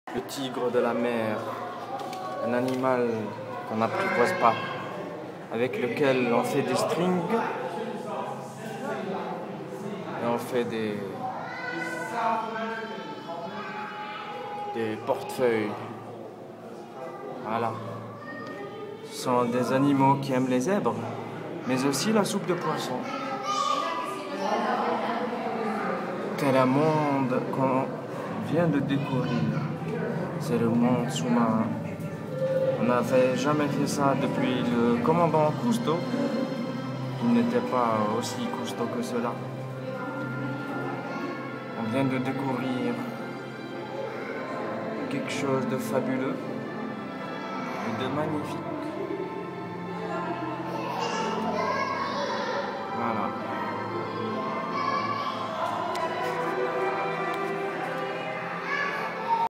Le tigre de la mer, un animal qu'on n'apprivoise pas, avec lequel on fait des strings et on fait des portefeuilles. Voilà. Ce sont des animaux qui aiment les zèbres, mais aussi la soupe de poisson. Tel un monde qu'on vient de découvrir. C'est le monde sous-marin. On n'avait jamais fait ça depuis le commandant Cousteau. Il n'était pas aussi costaud que cela. On vient de découvrir quelque chose de fabuleux et de magnifique.